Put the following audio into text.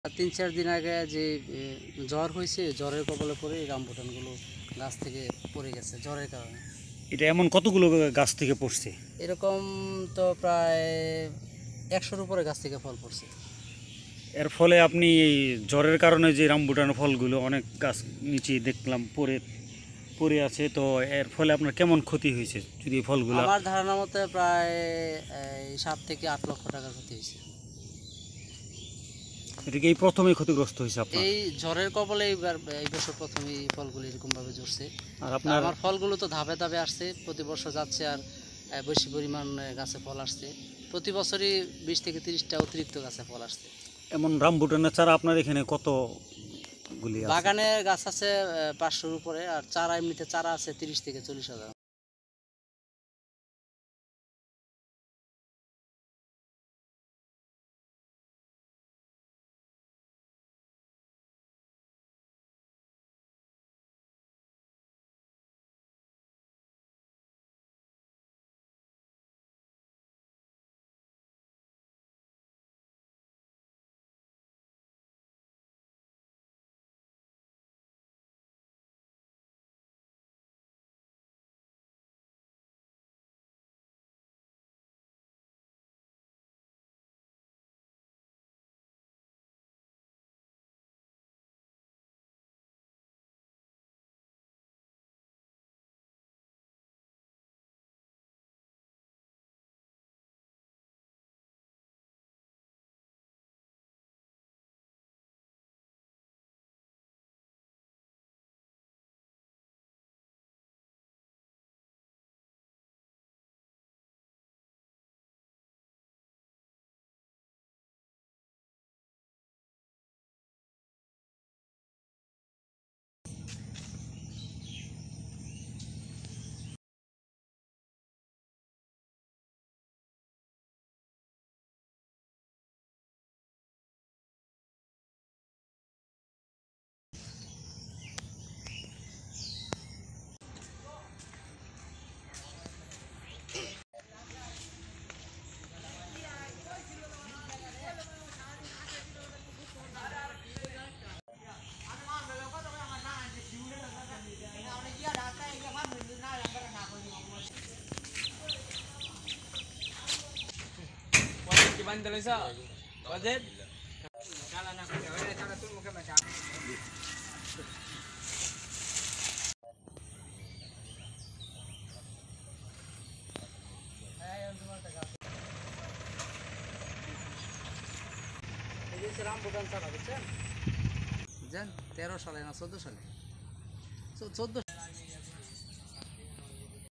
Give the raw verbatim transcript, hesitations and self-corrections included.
তিন চার দিন আগে যে জ্বর হয়েছে, জ্বরের কবলে পড়ে রামবুটানগুলো গাছ থেকে পড়ে গেছে জ্বরের কারণে। এটা এমন কতগুলো গাছ থেকে পড়ছে? এরকম তো প্রায় একশোর উপরে গাছ থেকে ফল পড়ছে। এর ফলে আপনি এই জ্বরের কারণে যে রামবুটানের ফলগুলো অনেক গাছ নিচে দেখলাম পড়ে পড়ে আছে, তো এর ফলে আপনার কেমন ক্ষতি হয়েছে যদি ফলগুলো? আমার ধারণা মতে প্রায় সাত থেকে আট লক্ষ টাকার ক্ষতি হয়েছে। এটা কি এই প্রথমেই ক্ষতিগ্রস্ত হয়েছে আপনার? এই জ্বরের কবলে এইবার এই বছর প্রথমেই ফলগুলো এরকমভাবে ঝরছে। আর আপনার আমার ফলগুলো তো ধাপে ধাপে আসছে, প্রতি বছর যাচ্ছে আর বেশি পরিমাণ গাছে ফল আসছে। প্রতি বছরই বিশ থেকে তিরিশটা অতিরিক্ত গাছে ফল আসছে। এমন রামবুটানের চারা আপনার এখানে কতগুলি আছে? বাগানে গাছ আছে পাঁচশোর উপরে, আর চারা এমনিতে চারা আছে তিরিশ থেকে চল্লিশ হাজার। রামবুটান চারা বুঝছেন, তেরো সালে না চোদ্দ সালে চোদ্দ